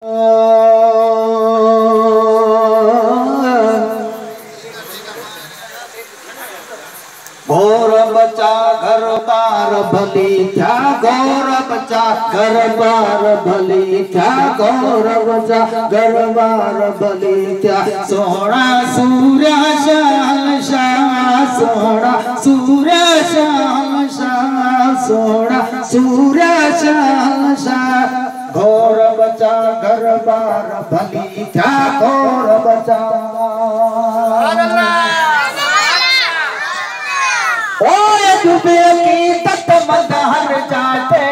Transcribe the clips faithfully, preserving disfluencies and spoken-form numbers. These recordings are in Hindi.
घोर बचा घर बार भली क्या घोर बचा घर बार भली क्या घोर बचा घर बार भली क्या सोना सूर्य शाल शाह सोना सूर्य शाल शाह सोना सूर्य शाल शाह घोर बचा घर बार भली क्या घोर बचा ओ डूबे की तट मदहर जाते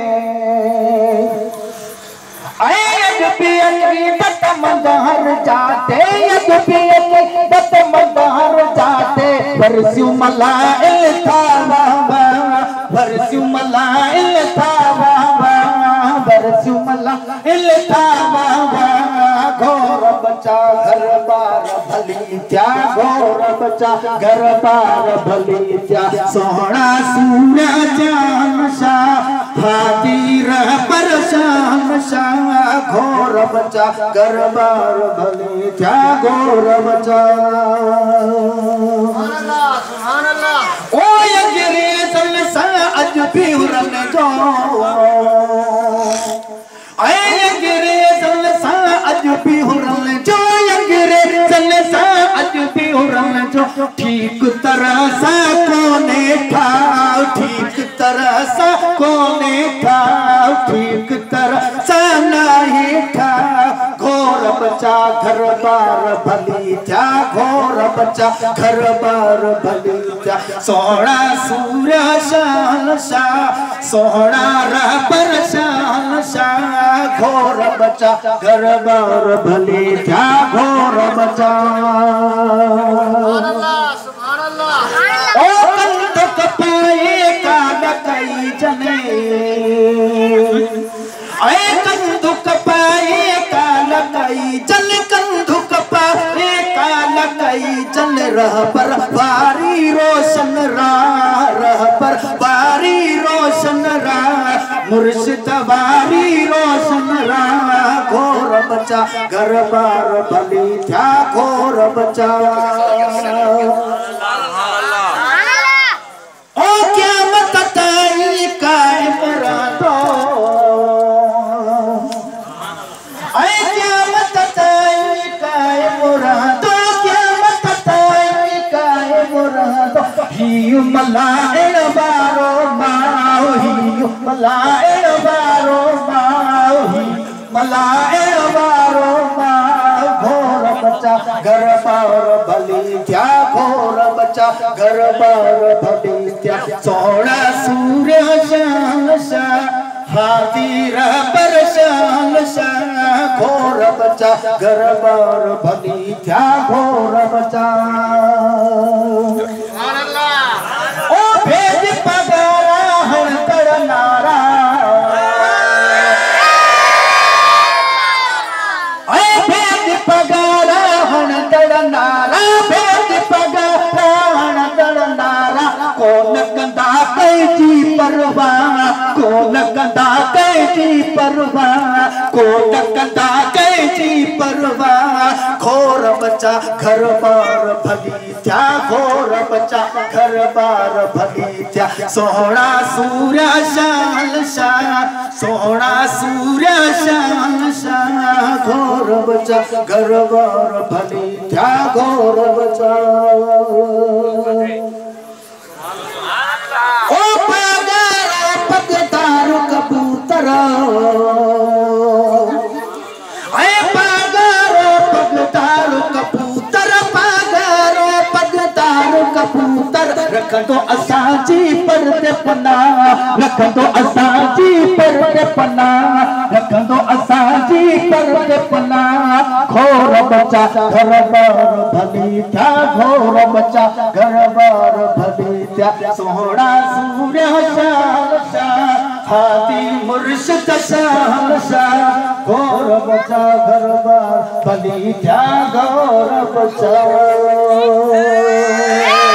आए डूबे की तट मदहर जाते डूबे की तट मदहर जाते बरसू मलाइल था बाबा बरसू मलाइल था बाबा बरसू मलाइल था बाबा घोर बचा घर बार भली क्या घोर बचा घर बार भली क्या सोना सूर्य चांद शाह हाथीर परशान शाह घोर बचा घर बार भली क्या घोर बचा सुभान अल्लाह ओ अंग्रेजन सा अज भी उरन जो आए अंग्रेजन सा अज भी उरन जो अंग्रेजन सा अज भी उरन जो ठीक तरह सा कोने था ठीक तरह सा कोने था ठीक तरह सा नहीं था घोर बचा घर बार भली क्या घोर बचा घर बार भली क्या सोना सूर्य शाल शाह सोना पर शाल शाह घोर बचा घर बार भली क्या घोर बचा सुभान अल्लाह ओ कंध कपाए काल कई जने आए कंध कपाए काल कई जन कंध कपाए काल कई जन रह पर बारी रोशन राह रह पर बारी रोशन राह मुर्शिद बारी रोशन राह घोर बचा घर बार भली क्या घोर बचा ओ क्या मत ताई कायम रातो ऐ क्या मत ताई कायम रातो क्या मत ताई कायम रातो ही मलाइल बारो माओ ही मलाइल बारो माओ ही मलाइल बारो माओ घोर बचा घर बार भली क्या घोर बचा घर बार भली क्या सोना सूर्य शाल शाह हाथीर परशान शाह घोर बचा घर बार भली क्या घोर बचा ओ भेद पगारा हर करनारा ऐ भेद पगारा हर करनारा भेद पगारा हर करनारा कौन कंदा कैची परवाह कौन कंदा कैची परवाह कौन कंदा कैची परवाह घोर बचा घर बार भली क्या घोर बचा घर बार भली क्या सोना सूर्य शाल शाह सोना सूर्य शाल शाह घोर बचा घर बार भली क्या घोर बचा ओ पगारा पगदार कबूतर ऐ पगारा पगदार कबूतर पगारा पगदार कबूतर रख दो असांजी पर ते पना रख दो असांजी पर ते पना रख दो असांजी पर ते पना घोर बचा घर बार भली क्या घोर बचा घर बार भली क्या सोना सूर्य शाल शाह हाथी मुर्शिद शाल शाह घोर बचा घर बार भली क्या घोर बचा